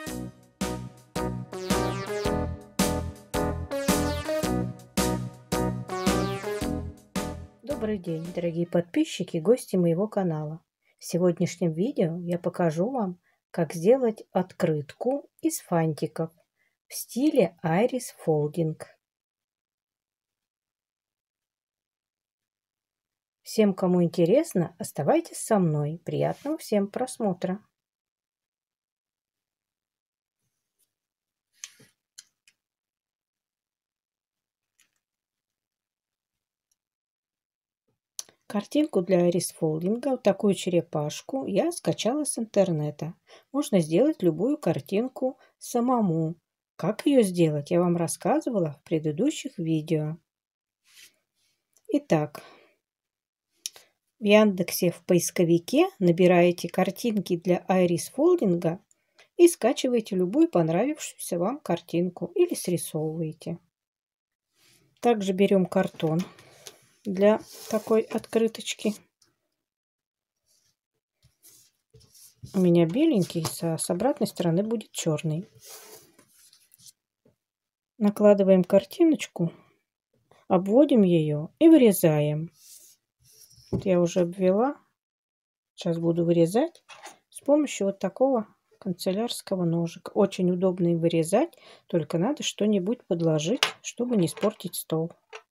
Добрый день, дорогие подписчики и гости моего канала. В сегодняшнем видео я покажу вам, как сделать открытку из фантиков в стиле Iris Folding. Всем, кому интересно, оставайтесь со мной. Приятного всем просмотра! Картинку для рисфолдинга, вот такую черепашку, я скачала с интернета. Можно сделать любую картинку самому. Как ее сделать, я вам рассказывала в предыдущих видео. Итак, в Яндексе в поисковике набираете картинки для айрис-фолдинга и скачиваете любую понравившуюся вам картинку или срисовываете. Также берем картон для такой открыточки. У меня беленький, с обратной стороны будет черный. Накладываем картиночку, обводим ее и вырезаем. Вот я уже обвела. Сейчас буду вырезать с помощью вот такого канцелярского ножика. Очень удобно и вырезать, только надо что-нибудь подложить, чтобы не испортить стол.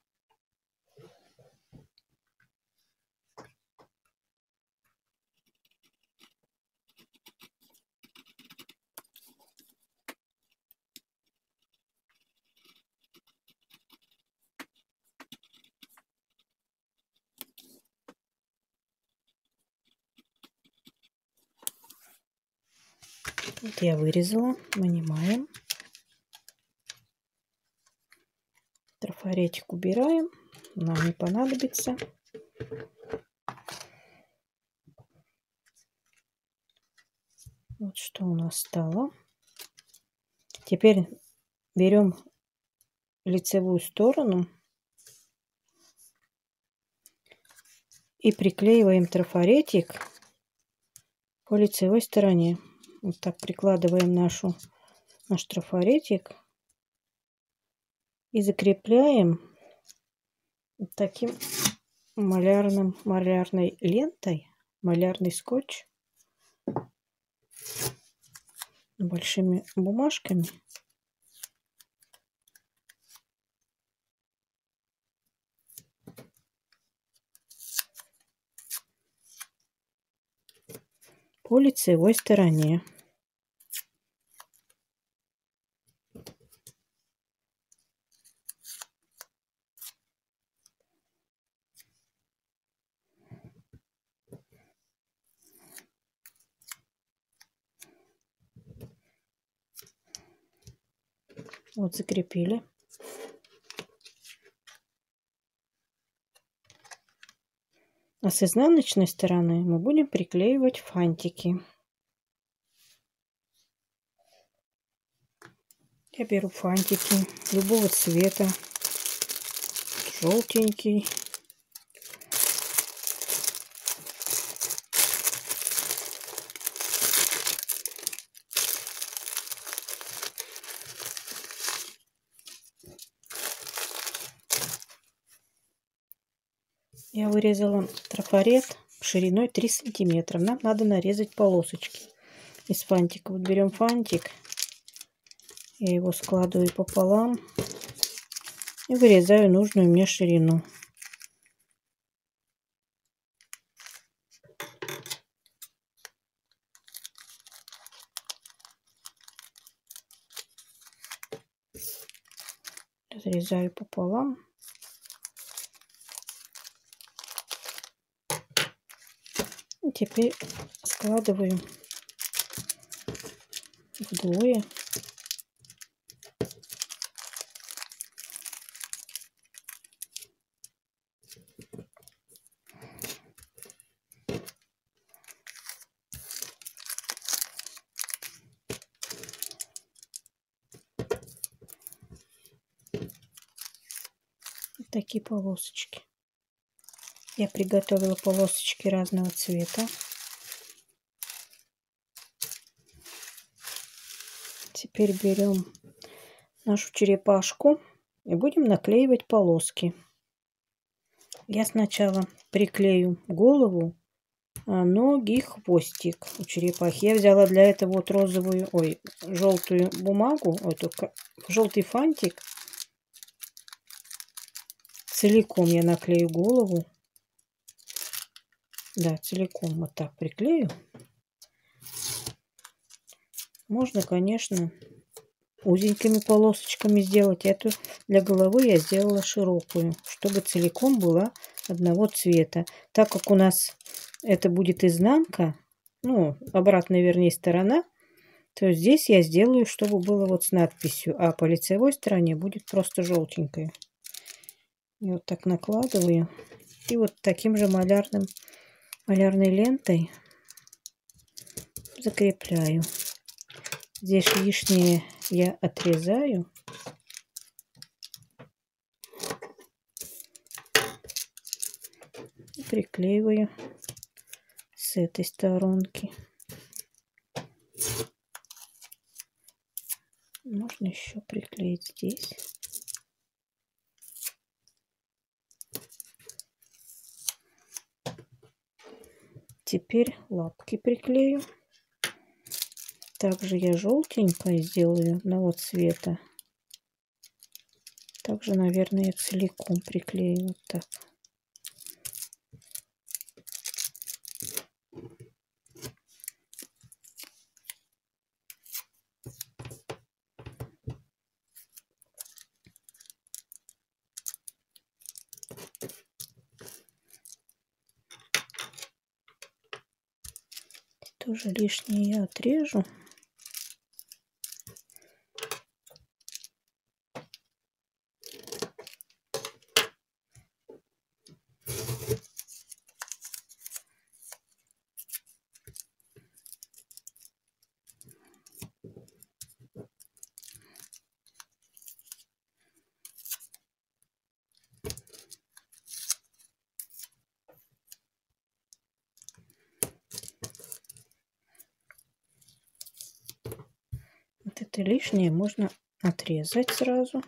Вот я вырезала, вынимаем. Трафаретик убираем, нам не понадобится. Вот что у нас стало. Теперь берем лицевую сторону и приклеиваем трафаретик по лицевой стороне. Вот так прикладываем наш трафаретик и закрепляем вот таким малярной лентой, малярный скотч большими бумажками. По лицевой стороне. Вот закрепили. А с изнаночной стороны мы будем приклеивать фантики. Я беру фантики любого цвета, желтенький. Я вырезала трафарет шириной 3 сантиметра. Нам надо нарезать полосочки из фантика. Вот берем фантик, я его складываю пополам и вырезаю нужную мне ширину. Разрезаю пополам. И теперь складываю вдвое. Вот такие полосочки. Я приготовила полосочки разного цвета. Теперь берем нашу черепашку и будем наклеивать полоски. Я сначала приклею голову, ноги, хвостик у черепахи. Я взяла для этого вот розовую, желтую бумагу, желтый фантик. Целиком я наклею голову. Да, целиком вот так приклею. Можно, конечно, узенькими полосочками сделать. Эту для головы я сделала широкую, чтобы целиком была одного цвета. Так как у нас это будет изнанка, ну, обратная, вернее, сторона, то здесь я сделаю, чтобы было вот с надписью, а по лицевой стороне будет просто желтенькая. И вот так накладываю. И вот таким же малярной лентой закрепляю. Здесь лишнее я отрезаю. И приклеиваю с этой сторонки. Можно еще приклеить здесь. Теперь лапки приклею. Также я желтенькое сделаю одного цвета. Также, наверное, целиком приклею вот так. Тоже лишнее я отрежу. Вот это лишнее можно отрезать сразу.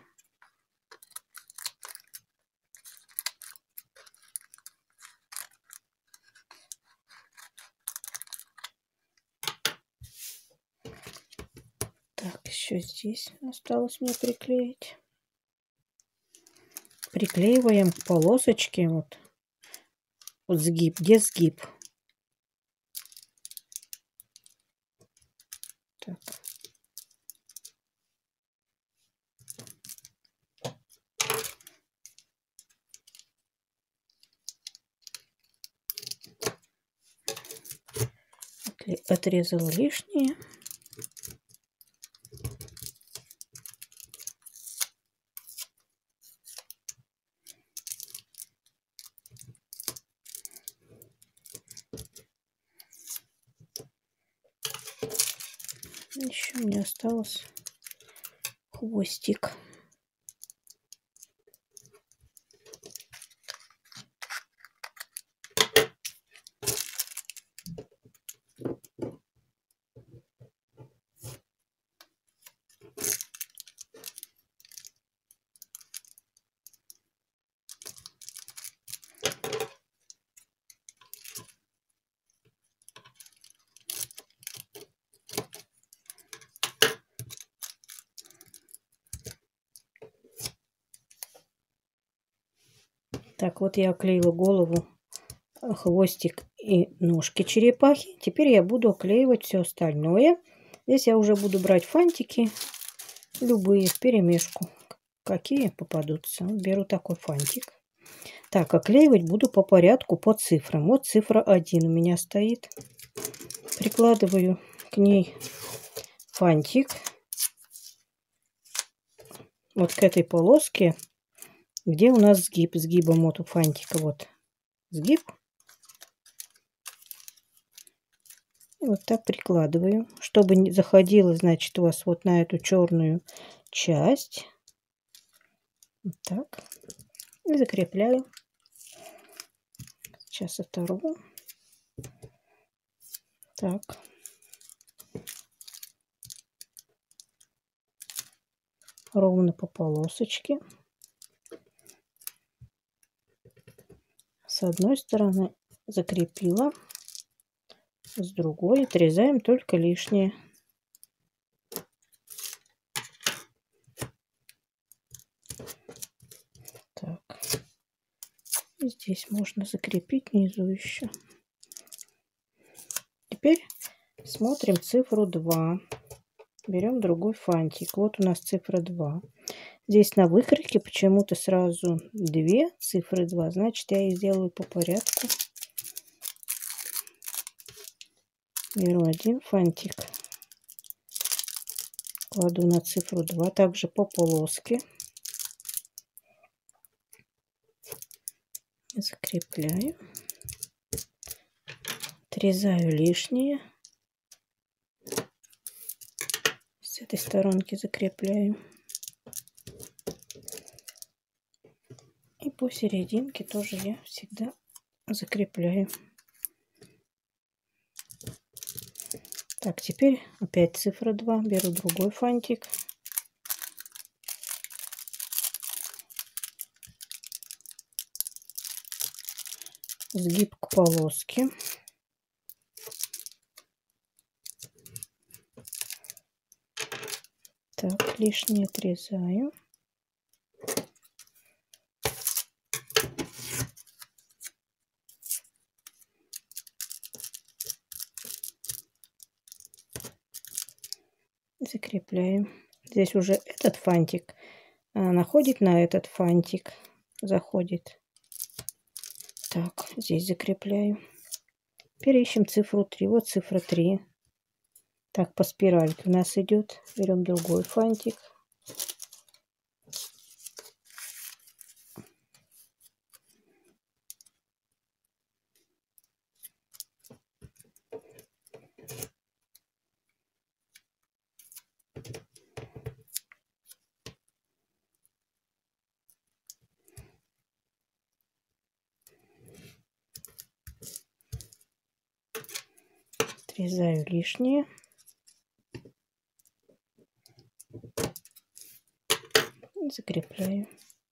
Так, еще здесь осталось мне приклеить. Приклеиваем полосочки, вот сгиб, где сгиб. Так. Отрезала лишнее. Еще мне осталось хвостик. Так, вот я оклеила голову, хвостик и ножки черепахи. Теперь я буду оклеивать все остальное. Здесь я уже буду брать фантики, любые, вперемешку, какие попадутся. Беру такой фантик. Так, оклеивать буду по порядку, по цифрам. Вот цифра 1 у меня стоит. Прикладываю к ней фантик. Вот к этой полоске, где у нас сгиб. Сгибом вот у фантика вот сгиб. И вот так прикладываю, чтобы не заходило, значит, у вас вот на эту черную часть. Вот так. И закрепляю. Сейчас оторву. Так. ровно по полосочке. С одной стороны закрепила, с другой отрезаем только лишнее. Так. И здесь можно закрепить внизу еще. Теперь смотрим цифру 2. Берем другой фантик. Вот у нас цифра 2. Здесь на выкройке почему-то сразу 2 цифры 2. Значит, я их сделаю по порядку. Беру один фантик. Кладу на цифру 2. Также по полоске. Закрепляю. Отрезаю лишнее. С этой сторонки закрепляю. И посерединке тоже я всегда закрепляю. Так, теперь опять цифра 2. Беру другой фантик. Сгиб к полоске. Так, лишнее отрезаю. Закрепляем. Здесь уже этот фантик находит на этот фантик, заходит. Так, здесь закрепляю. Теперь ищем цифру 3. Вот цифра 3. Так, по спиральке у нас идет. Берем другой фантик. Отрезаю лишнее. И закрепляю.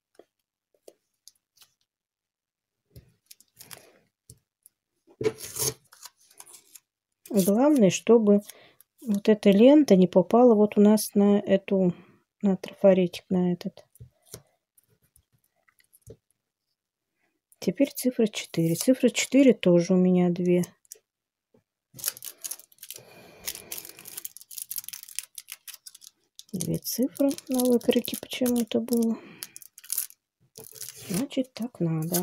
Главное, чтобы вот эта лента не попала вот у нас на эту, на трафаретик, на этот. Теперь цифра 4. Цифра 4 тоже у меня 2. Две цифры на выкройке почему-то было. Значит, так надо.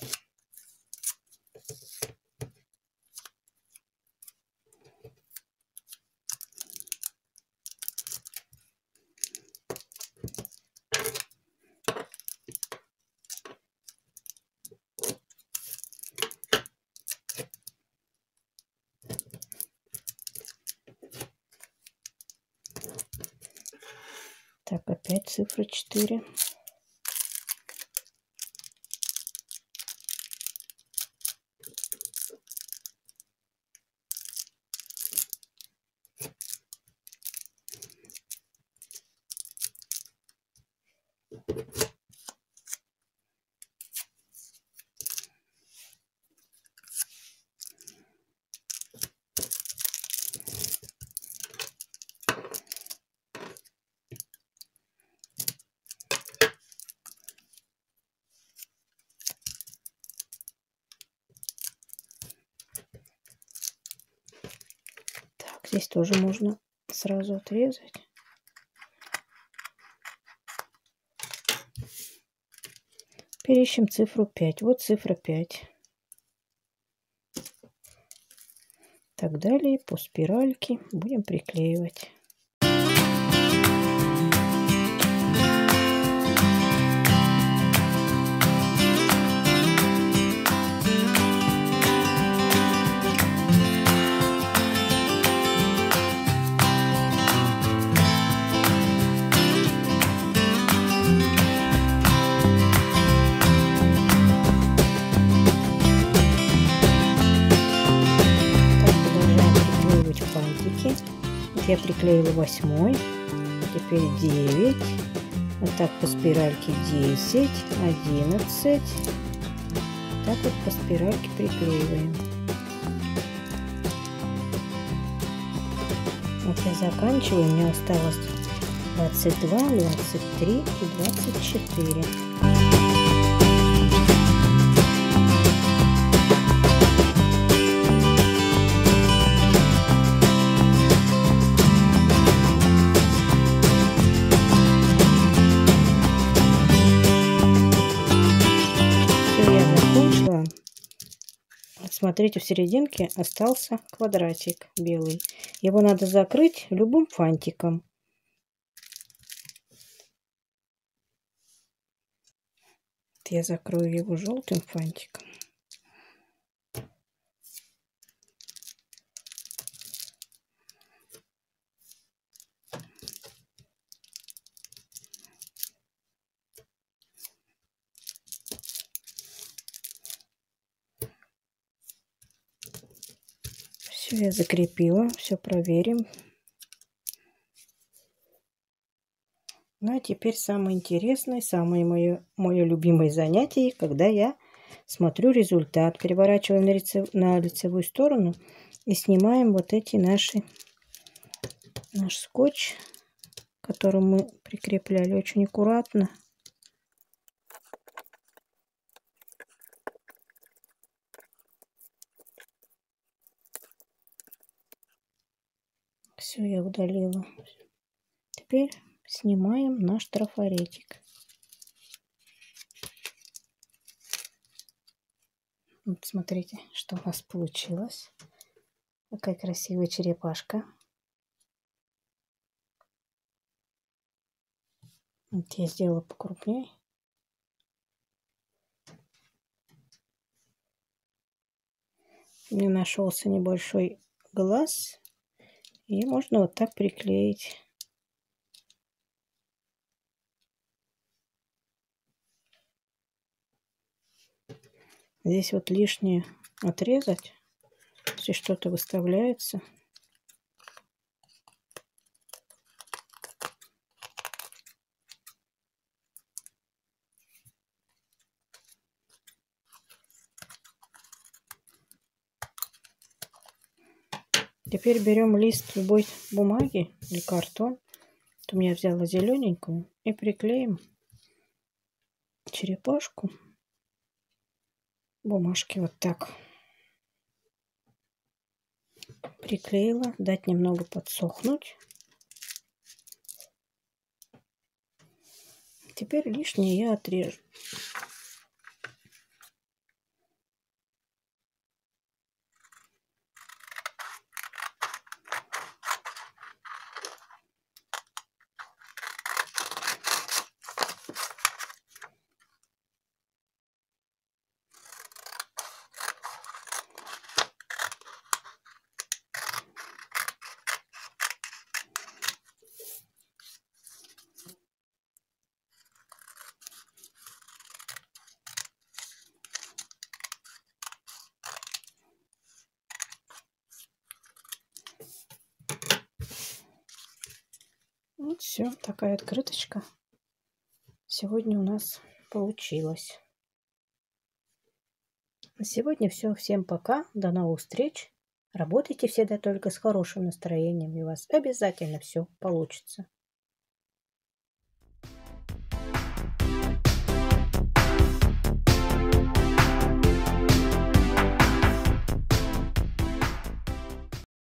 Так, опять цифра 4. Здесь тоже можно сразу отрезать. Переищем цифру 5. Вот цифра 5. Так далее по спиральке будем приклеивать. Я приклеила 8, теперь 9, Вот так по спиральке 10, 11. Так вот по спиральке приклеиваем. Вот я заканчиваю, у меня осталось 22, 23 и 24. Смотрите, в серединке остался квадратик белый. Его надо закрыть любым фантиком. Я закрою его желтым фантиком. Все, я закрепила, все проверим. Ну а теперь самое интересное, самое мое любимое занятие, когда я смотрю результат. Переворачиваем на лицевую сторону и снимаем вот эти наш скотч, который мы прикрепляли, очень аккуратно. Все, я удалила. Теперь снимаем наш трафаретик. Вот смотрите, что у нас получилось. Какая красивая черепашка. Вот я сделала покрупнее. У меня нашелся небольшой глаз. И можно вот так приклеить. Здесь вот лишнее отрезать, если что-то выставляется. Теперь берем лист любой бумаги или картон. Вот у меня взяла зелененькую и приклеим черепашку бумажки вот так. Приклеила, дать немного подсохнуть. Теперь лишнее я отрежу. Вот все, такая открыточка сегодня у нас получилась. На сегодня все. Всем пока. До новых встреч. Работайте всегда только с хорошим настроением, и у вас обязательно все получится.